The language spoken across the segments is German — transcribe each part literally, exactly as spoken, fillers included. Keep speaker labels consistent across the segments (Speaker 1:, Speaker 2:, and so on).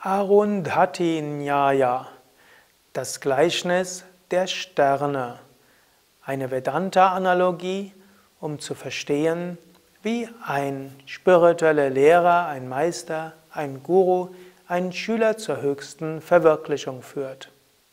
Speaker 1: Arundhati Nyaya, das Gleichnis der Sterne, eine Vedanta-Analogie, um zu verstehen, wie ein spiritueller Lehrer, ein Meister, ein Guru, einen Schüler zur höchsten Verwirklichung führt.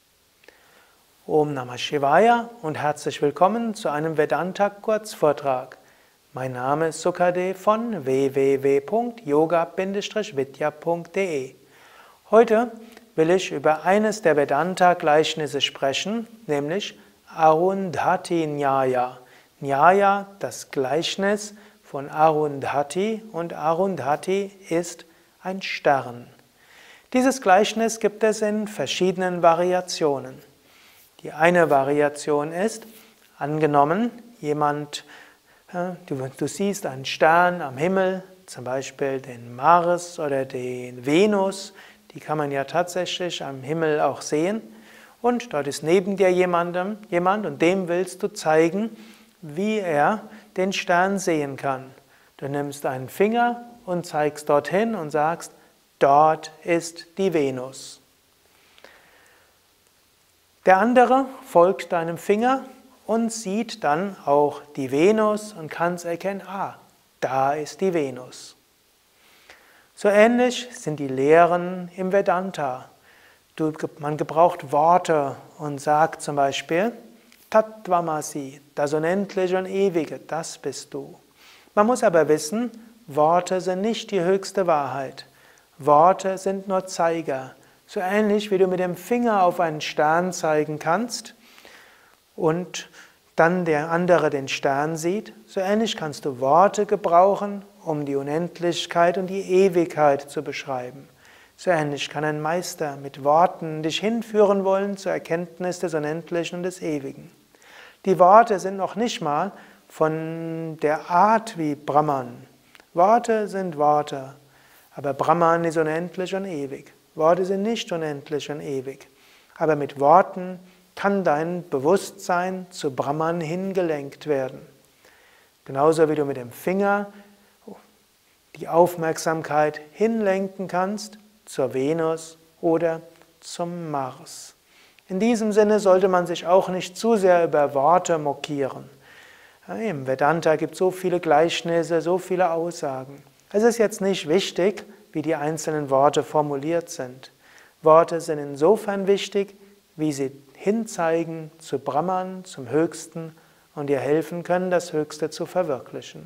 Speaker 1: Om Namah Shivaya und herzlich willkommen zu einem Vedanta-Kurzvortrag. Mein Name ist Sukadev von w w w punkt yoga vidya punkt de. Heute will ich über eines der Vedanta-Gleichnisse sprechen, nämlich Arundhati Nyaya. Nyaya, das Gleichnis von Arundhati, und Arundhati ist ein Stern. Dieses Gleichnis gibt es in verschiedenen Variationen. Die eine Variation ist, angenommen, jemand, du, du siehst einen Stern am Himmel, zum Beispiel den Mars oder den Venus, die kann man ja tatsächlich am Himmel auch sehen, und dort ist neben dir jemandem, jemand und dem willst du zeigen, wie er den Stern sehen kann. Du nimmst einen Finger und zeigst dorthin und sagst, dort ist die Venus. Der andere folgt deinem Finger und sieht dann auch die Venus und kann es erkennen, ah, da ist die Venus. So ähnlich sind die Lehren im Vedanta. Du, man gebraucht Worte und sagt zum Beispiel, Tattvamasi, das Unendliche und Ewige, das bist du. Man muss aber wissen, Worte sind nicht die höchste Wahrheit. Worte sind nur Zeiger. So ähnlich wie du mit dem Finger auf einen Stern zeigen kannst und dann der andere den Stern sieht, so ähnlich kannst du Worte gebrauchen, um die Unendlichkeit und die Ewigkeit zu beschreiben. So ähnlich kann ein Meister mit Worten dich hinführen wollen zur Erkenntnis des Unendlichen und des Ewigen. Die Worte sind noch nicht mal von der Art wie Brahman. Worte sind Worte, aber Brahman ist unendlich und ewig. Worte sind nicht unendlich und ewig, aber mit Worten kann dein Bewusstsein zu Brahman hingelenkt werden. Genauso wie du mit dem Finger die Aufmerksamkeit hinlenken kannst zur Venus oder zum Mars. In diesem Sinne sollte man sich auch nicht zu sehr über Worte mokieren. Im Vedanta gibt es so viele Gleichnisse, so viele Aussagen. Es ist jetzt nicht wichtig, wie die einzelnen Worte formuliert sind. Worte sind insofern wichtig, wie sie hinzeigen zu Brahman, zum Höchsten, und dir helfen können, das Höchste zu verwirklichen.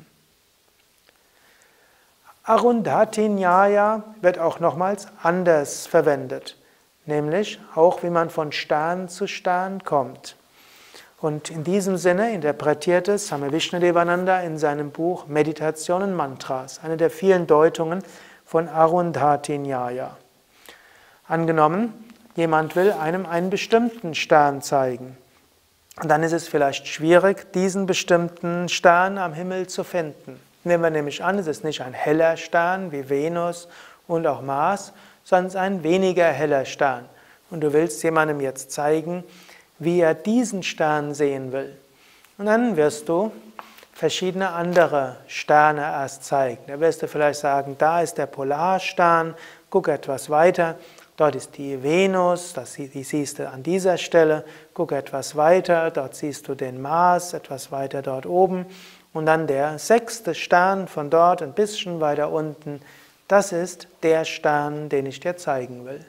Speaker 1: Arundhati Nyaya wird auch nochmals anders verwendet, nämlich auch wie man von Stern zu Stern kommt. Und in diesem Sinne interpretiert es Swami Vishnudevananda in seinem Buch Meditation und Mantras, eine der vielen Deutungen von Arundhati Nyaya. Angenommen, jemand will einem einen bestimmten Stern zeigen. Und dann ist es vielleicht schwierig, diesen bestimmten Stern am Himmel zu finden. Nehmen wir nämlich an, es ist nicht ein heller Stern wie Venus und auch Mars, sondern es ist ein weniger heller Stern. Und du willst jemandem jetzt zeigen, wie er diesen Stern sehen will. Und dann wirst du verschiedene andere Sterne erst zeigen. Da wirst du vielleicht sagen, da ist der Polarstern, guck etwas weiter, dort ist die Venus, das, die siehst du an dieser Stelle, guck etwas weiter, dort siehst du den Mars, etwas weiter dort oben. Und dann der sechste Stern von dort, ein bisschen weiter unten, das ist der Stern, den ich dir zeigen will.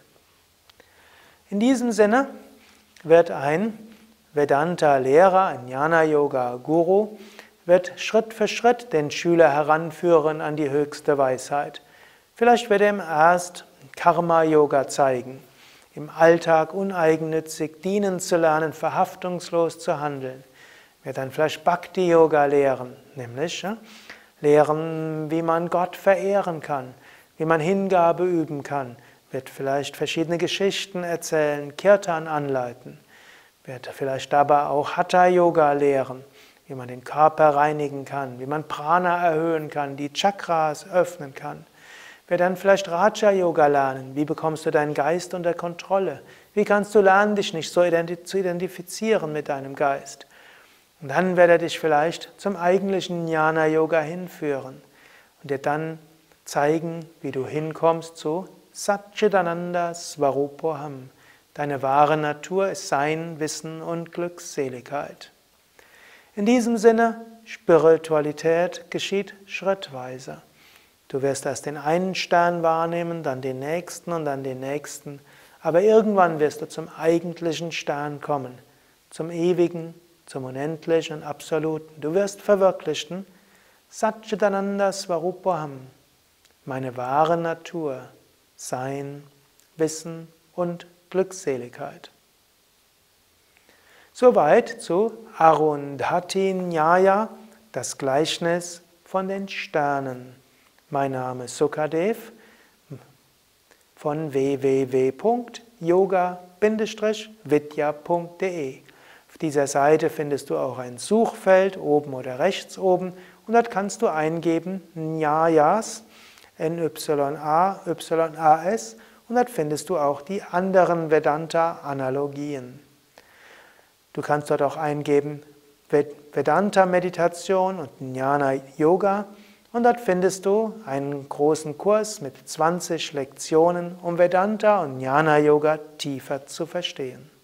Speaker 1: In diesem Sinne wird ein Vedanta-Lehrer, ein Jnana-Yoga-Guru, wird Schritt für Schritt den Schüler heranführen an die höchste Weisheit. Vielleicht wird er ihm erst Karma-Yoga zeigen, im Alltag uneigennützig dienen zu lernen, verhaftungslos zu handeln. Er wird dann vielleicht Bhakti-Yoga lehren, nämlich ja, lehren, wie man Gott verehren kann, wie man Hingabe üben kann, wird vielleicht verschiedene Geschichten erzählen, Kirtan anleiten, wird vielleicht dabei auch Hatha-Yoga lehren, wie man den Körper reinigen kann, wie man Prana erhöhen kann, die Chakras öffnen kann. Wird dann vielleicht Raja-Yoga lernen, wie bekommst du deinen Geist unter Kontrolle, wie kannst du lernen, dich nicht so zu identifizieren mit deinem Geist. Und dann wird er dich vielleicht zum eigentlichen Jnana-Yoga hinführen und dir dann zeigen, wie du hinkommst zu Satchitananda Svarupoham. Deine wahre Natur ist Sein, Wissen und Glückseligkeit. In diesem Sinne, Spiritualität geschieht schrittweise. Du wirst erst den einen Stern wahrnehmen, dann den nächsten und dann den nächsten, aber irgendwann wirst du zum eigentlichen Stern kommen, zum Ewigen, zum Unendlichen und Absoluten. Du wirst verwirklichen, Satchitananda Svarupoham, meine wahre Natur, Sein, Wissen und Glückseligkeit. Soweit zu Arundhati Nyaya, das Gleichnis von den Sternen. Mein Name ist Sukadev von w w w punkt yoga vidya punkt de. Auf dieser Seite findest du auch ein Suchfeld oben oder rechts oben und dort kannst du eingeben Nyayas, N Y A Y A S, und dort findest du auch die anderen Vedanta-Analogien. Du kannst dort auch eingeben Vedanta-Meditation und Jnana-Yoga und dort findest du einen großen Kurs mit zwanzig Lektionen, um Vedanta und Jnana-Yoga tiefer zu verstehen.